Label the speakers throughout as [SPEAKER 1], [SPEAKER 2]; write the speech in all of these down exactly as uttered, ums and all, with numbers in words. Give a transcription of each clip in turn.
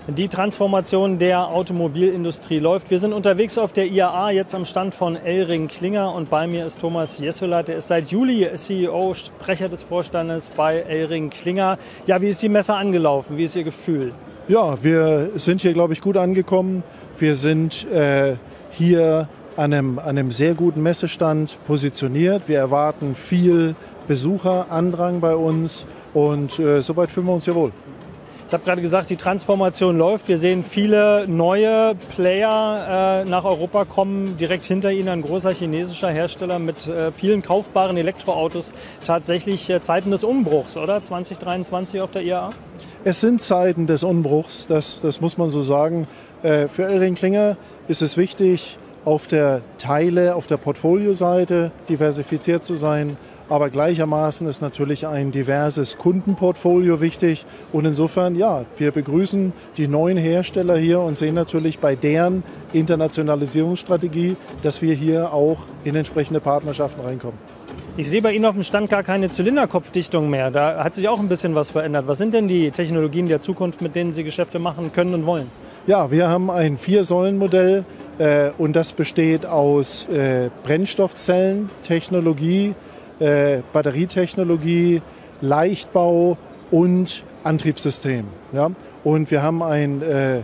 [SPEAKER 1] Die Transformation der Automobilindustrie läuft. Wir sind unterwegs auf der I A A, jetzt am Stand von ElringKlinger und bei mir ist Thomas Jessulat, der ist seit Juli C E O, Sprecher des Vorstandes bei ElringKlinger. Ja, wie ist die Messe angelaufen? Wie ist Ihr Gefühl?
[SPEAKER 2] Ja, wir sind hier, glaube ich, gut angekommen. Wir sind äh, hier an einem, an einem sehr guten Messestand positioniert. Wir erwarten viel Besucherandrang bei uns und äh, soweit fühlen wir uns hier wohl.
[SPEAKER 1] Ich habe gerade gesagt, die Transformation läuft. Wir sehen viele neue Player äh, nach Europa kommen. Direkt hinter ihnen ein großer chinesischer Hersteller mit äh, vielen kaufbaren Elektroautos. Tatsächlich äh, Zeiten des Umbruchs, oder? zwanzig dreiundzwanzig auf der I A A?
[SPEAKER 2] Es sind Zeiten des Umbruchs, das, das muss man so sagen. Äh, für ElringKlinger ist es wichtig, auf der Teile, auf der Portfolioseite diversifiziert zu sein. Aber gleichermaßen ist natürlich ein diverses Kundenportfolio wichtig. Und insofern, ja, wir begrüßen die neuen Hersteller hier und sehen natürlich bei deren Internationalisierungsstrategie, dass wir hier auch in entsprechende Partnerschaften reinkommen.
[SPEAKER 1] Ich sehe bei Ihnen auf dem Stand gar keine Zylinderkopfdichtung mehr. Da hat sich auch ein bisschen was verändert. Was sind denn die Technologien der Zukunft, mit denen Sie Geschäfte machen können und wollen?
[SPEAKER 2] Ja, wir haben ein Vier-Säulen-Modell äh, und das besteht aus äh, Brennstoffzellen, Technologie, Äh, Batterietechnologie, Leichtbau und Antriebssystem. Ja? Und wir haben ein äh,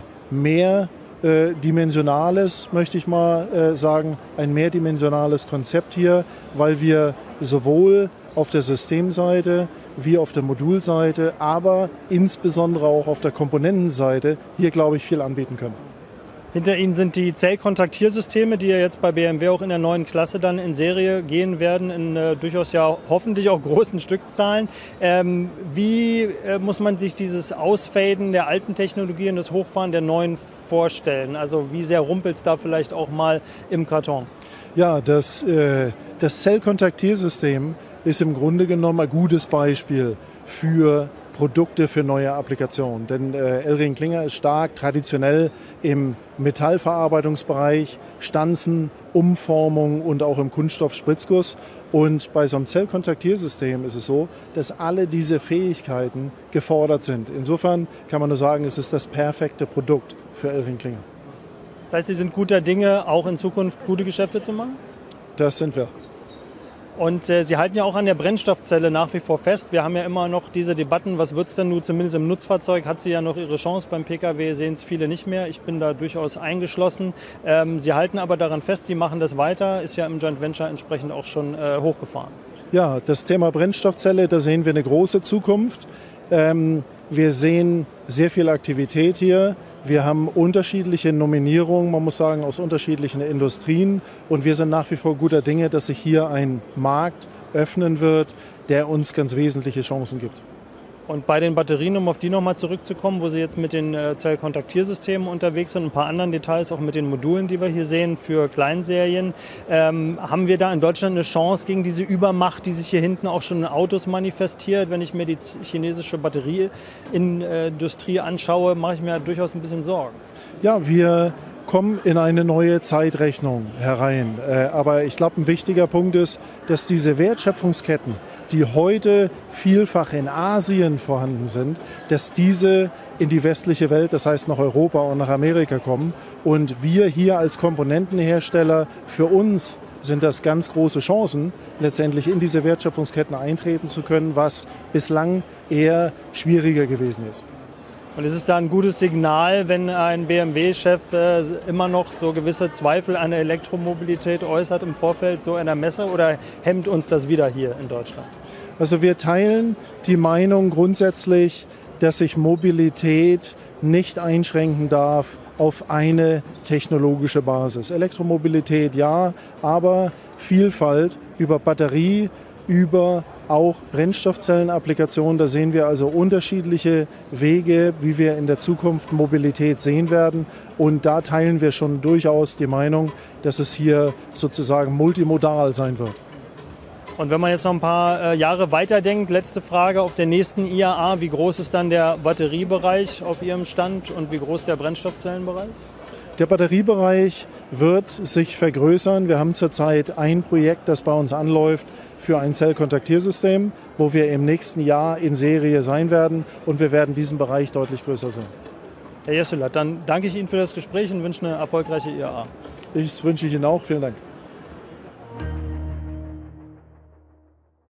[SPEAKER 2] mehrdimensionales, möchte ich mal äh, sagen, ein mehrdimensionales Konzept hier, weil wir sowohl auf der Systemseite wie auf der Modulseite, aber insbesondere auch auf der Komponentenseite hier, glaube ich, viel anbieten können.
[SPEAKER 1] Hinter Ihnen sind die Zellkontaktiersysteme, die ja jetzt bei B M W auch in der neuen Klasse dann in Serie gehen werden, in äh, durchaus ja hoffentlich auch großen Stückzahlen. Ähm, wie äh, muss man sich dieses Ausfaden der alten Technologie und das Hochfahren der neuen vorstellen? Also wie sehr rumpelt es da vielleicht auch mal im Karton?
[SPEAKER 2] Ja, das, äh, das Zellkontaktiersystem ist im Grunde genommen ein gutes Beispiel für Produkte für neue Applikationen. Denn äh, ElringKlinger ist stark traditionell im Metallverarbeitungsbereich, Stanzen, Umformung und auch im Kunststoffspritzguss. Und bei so einem Zellkontaktiersystem ist es so, dass alle diese Fähigkeiten gefordert sind. Insofern kann man nur sagen, es ist das perfekte Produkt für ElringKlinger.
[SPEAKER 1] Das heißt, Sie sind guter Dinge, auch in Zukunft gute Geschäfte zu machen?
[SPEAKER 2] Das sind wir.
[SPEAKER 1] Und äh, Sie halten ja auch an der Brennstoffzelle nach wie vor fest. Wir haben ja immer noch diese Debatten, was wird es denn nun, zumindest im Nutzfahrzeug hat sie ja noch ihre Chance. Beim Pkw sehen es viele nicht mehr. Ich bin da durchaus eingeschlossen. Ähm, Sie halten aber daran fest, Sie machen das weiter, ist ja im Joint Venture entsprechend auch schon äh, hochgefahren.
[SPEAKER 2] Ja, das Thema Brennstoffzelle, da sehen wir eine große Zukunft. Ähm, wir sehen sehr viel Aktivität hier. Wir haben unterschiedliche Nominierungen, man muss sagen, aus unterschiedlichen Industrien. Und wir sind nach wie vor guter Dinge, dass sich hier ein Markt öffnen wird, der uns ganz wesentliche Chancen gibt.
[SPEAKER 1] Und bei den Batterien, um auf die nochmal zurückzukommen, wo Sie jetzt mit den äh, Zellkontaktiersystemen unterwegs sind, ein paar anderen Details, auch mit den Modulen, die wir hier sehen für Kleinserien, ähm, haben wir da in Deutschland eine Chance gegen diese Übermacht, die sich hier hinten auch schon in Autos manifestiert? Wenn ich mir die chinesische Batterieindustrie anschaue, mache ich mir durchaus ein bisschen Sorgen.
[SPEAKER 2] Ja, wir kommen in eine neue Zeitrechnung herein. Äh, aber ich glaube, ein wichtiger Punkt ist, dass diese Wertschöpfungsketten, die heute vielfach in Asien vorhanden sind, dass diese in die westliche Welt, das heißt nach Europa und nach Amerika kommen. Und wir hier als Komponentenhersteller, für uns sind das ganz große Chancen, letztendlich in diese Wertschöpfungsketten eintreten zu können, was bislang eher schwieriger gewesen ist.
[SPEAKER 1] Und ist es da ein gutes Signal, wenn ein B M W-Chef äh, immer noch so gewisse Zweifel an der Elektromobilität äußert im Vorfeld so einer Messe, oder hemmt uns das wieder hier in Deutschland?
[SPEAKER 2] Also wir teilen die Meinung grundsätzlich, dass sich Mobilität nicht einschränken darf auf eine technologische Basis. Elektromobilität ja, aber Vielfalt über Batterie, über auch Brennstoffzellenapplikationen. Da sehen wir also unterschiedliche Wege, wie wir in der Zukunft Mobilität sehen werden. Und da teilen wir schon durchaus die Meinung, dass es hier sozusagen multimodal sein wird.
[SPEAKER 1] Und wenn man jetzt noch ein paar äh, Jahre weiterdenkt, letzte Frage auf der nächsten I A A, wie groß ist dann der Batteriebereich auf Ihrem Stand und wie groß der Brennstoffzellenbereich?
[SPEAKER 2] Der Batteriebereich wird sich vergrößern. Wir haben zurzeit ein Projekt, das bei uns anläuft, für ein Zellkontaktiersystem, wo wir im nächsten Jahr in Serie sein werden, und wir werden diesen Bereich deutlich größer sehen.
[SPEAKER 1] Herr Jessulat, dann danke ich Ihnen für das Gespräch und wünsche eine erfolgreiche I A A.
[SPEAKER 2] Ich wünsche Ihnen auch. Vielen Dank.